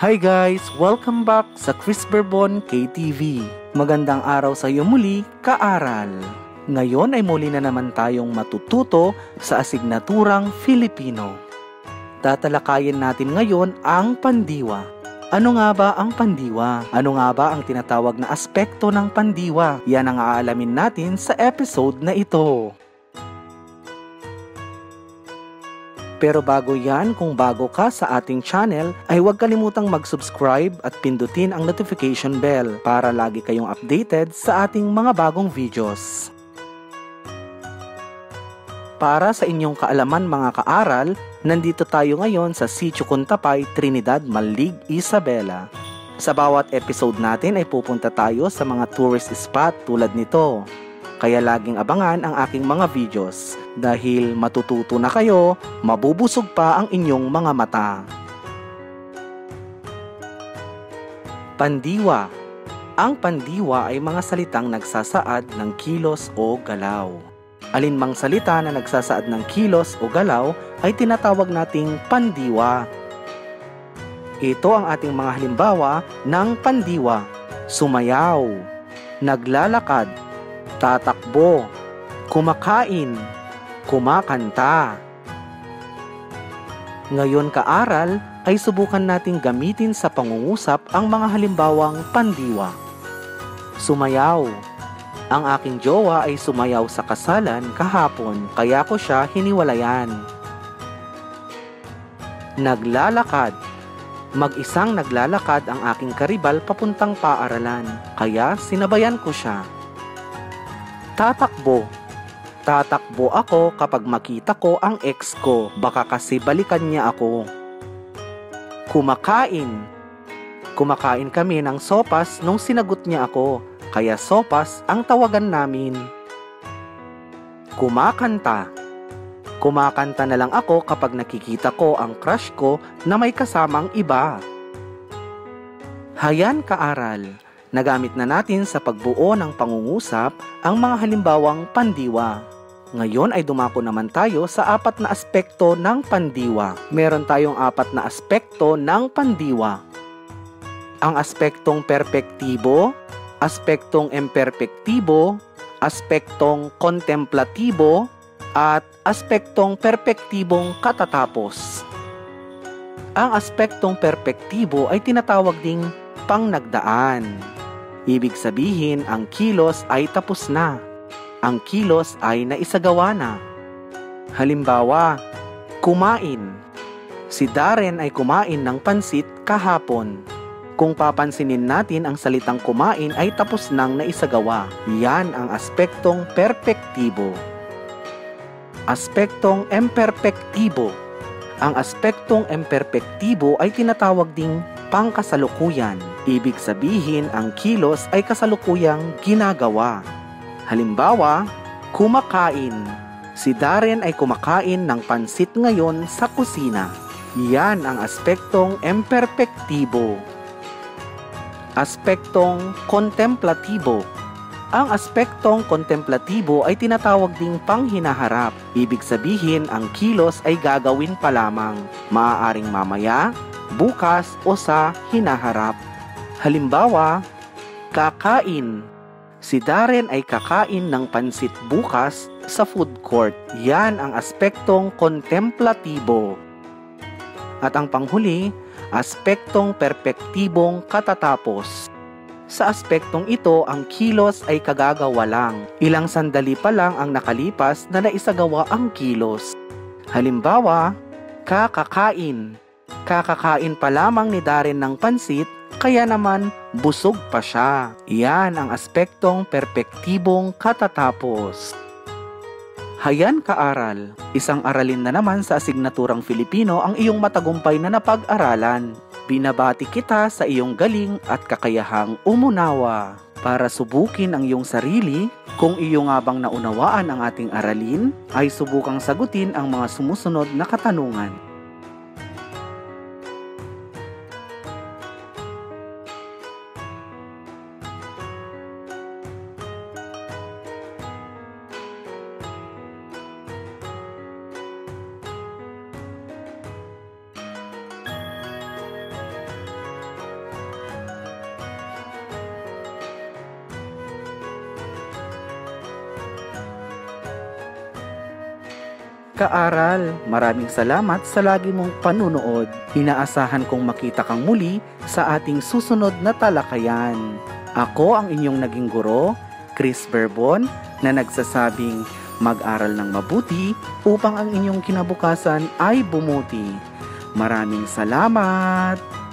Hi guys! Welcome back sa Chris Bourbon KTV. Magandang araw sa iyo muli, kaaral. Ngayon ay muli na naman tayong matututo sa asignaturang Filipino. Tatalakayin natin ngayon ang pandiwa. Ano nga ba ang pandiwa? Ano nga ba ang tinatawag na aspekto ng pandiwa? Yan ang aalamin natin sa episode na ito. Pero bago yan, kung bago ka sa ating channel, ay huwag kalimutang mag-subscribe at pindutin ang notification bell para lagi kayong updated sa ating mga bagong videos. Para sa inyong kaalaman mga kaaral, nandito tayo ngayon sa Sitio Contapay, Trinidad, Malig, Isabela. Sa bawat episode natin ay pupunta tayo sa mga tourist spot tulad nito. Kaya laging abangan ang aking mga videos dahil matututo na kayo, mabubusog pa ang inyong mga mata. Pandiwa. Ang pandiwa ay mga salitang nagsasaad ng kilos o galaw. Alinmang salita na nagsasaad ng kilos o galaw ay tinatawag nating pandiwa. Ito ang ating mga halimbawa ng pandiwa. Sumayaw, naglalakad, tatakbo, kumakain, kumakanta. Ngayon kaaral ay subukan nating gamitin sa pangungusap ang mga halimbawang pandiwa. Sumayaw. Ang aking jowa ay sumayaw sa kasalan kahapon kaya ko siya hiniwalayan. Naglalakad. Mag-isang naglalakad ang aking karibal papuntang paaralan kaya sinabayan ko siya. Tatakbo. Tatakbo ako kapag makita ko ang ex ko, baka kasi balikan niya ako. Kumakain. Kumakain kami ng sopas nung sinagot niya ako, kaya sopas ang tawagan namin. Kumakanta. Kumakanta na lang ako kapag nakikita ko ang crush ko na may kasamang iba. Hayan kaaral. Nagamit na natin sa pagbuo ng pangungusap ang mga halimbawang pandiwa. Ngayon ay dumako naman tayo sa 4 na aspekto ng pandiwa. Meron tayong 4 na aspekto ng pandiwa. Ang aspektong perpektibo, aspektong imperpektibo, aspektong kontemplatibo, at aspektong perpektibong katatapos. Ang aspektong perpektibo ay tinatawag ding pangnagdaan. Ibig sabihin, ang kilos ay tapos na. Ang kilos ay naisagawa na. Halimbawa, kumain. Si Darren ay kumain ng pansit kahapon. Kung papansinin natin, ang salitang kumain ay tapos nang naisagawa. Yan ang aspektong perpektibo. Aspektong imperpektibo. Ang aspektong imperpektibo ay tinatawag ding pangkasalukuyan. Ibig sabihin, ang kilos ay kasalukuyang ginagawa. Halimbawa, kumakain. Si Darren ay kumakain ng pansit ngayon sa kusina. Yan ang aspektong imperpektibo. Aspektong kontemplatibo. Ang aspektong kontemplatibo ay tinatawag ding panghinaharap. Ibig sabihin, ang kilos ay gagawin pa lamang. Maaaring mamaya, bukas o sa hinaharap. Halimbawa, kakain. Si Darren ay kakain ng pansit bukas sa food court. Yan ang aspektong kontemplatibo. At ang panghuli, aspektong perpektibong katatapos. Sa aspektong ito, ang kilos ay kagagawa lang. Ilang sandali pa lang ang nakalipas na naisagawa ang kilos. Halimbawa, kakakain. Kakakain pa lamang ni Darren ng pansit, kaya naman busog pa siya. Iyan ang aspektong perpektibong katatapos. Hayan kaaral, isang aralin na naman sa asignaturang Filipino ang iyong matagumpay na napag-aralan. Binabati kita sa iyong galing at kakayahang umunawa. Para subukin ang iyong sarili, kung iyo nga bang naunawaan ang ating aralin, ay subukang sagutin ang mga sumusunod na katanungan. Kaaral, maraming salamat sa lagi mong panunood. Inaasahan kong makita kang muli sa ating susunod na talakayan. Ako ang inyong naging guro, Chris Berbon, na nagsasabing mag-aral ng mabuti upang ang inyong kinabukasan ay bumuti. Maraming salamat!